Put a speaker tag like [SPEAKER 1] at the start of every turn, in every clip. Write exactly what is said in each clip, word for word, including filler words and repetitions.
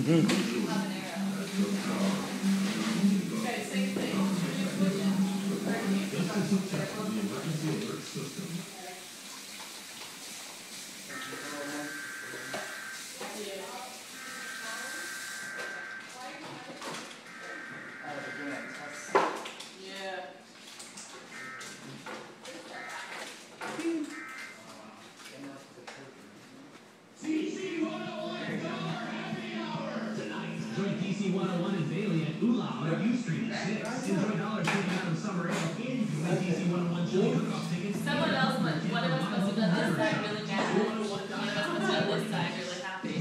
[SPEAKER 1] Join D C one oh one and Bailey at Oolah on U Street at six. Enjoy dollars taking out of summer ale and you can win D C one oh one chili cook-off tickets.
[SPEAKER 2] Someone else went. One of us must have done this side really mad. One of us must have done this side really happy.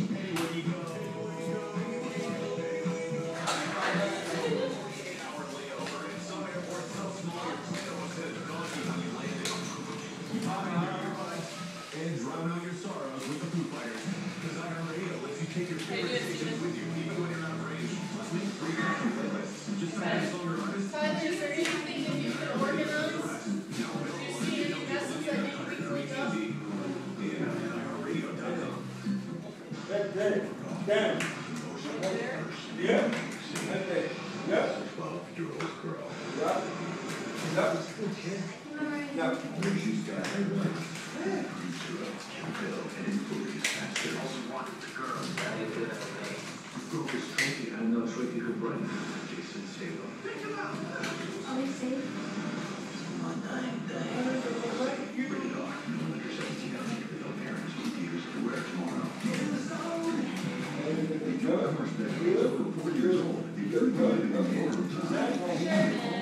[SPEAKER 3] And drown out your sorrows with the Foo Fighters. Because iHeartRadio lets you take your favorite stations with you, even when you're out of range. Plus, we have free option playlists. Just find your song or artist.
[SPEAKER 4] Tyler, is there anything that you can organize? Do you see any messages that need to be cleaned up?
[SPEAKER 3] And iHeartRadio dot com.
[SPEAKER 5] That's it. Down. Yeah. That's it. Yep.
[SPEAKER 3] twelve-year-old girl.
[SPEAKER 5] Yep. Yep. Yep.
[SPEAKER 3] She's got everyone. And his police master also wanted the girl. Broke his trophy. I know trophy could run. Jason Statham. Pick him up.
[SPEAKER 4] Are they safe?
[SPEAKER 3] On dying day. Rated R. No under seventeen. I think no parents will theaters everywhere tomorrow.
[SPEAKER 5] Good. Good. Four years old.
[SPEAKER 3] You got to go.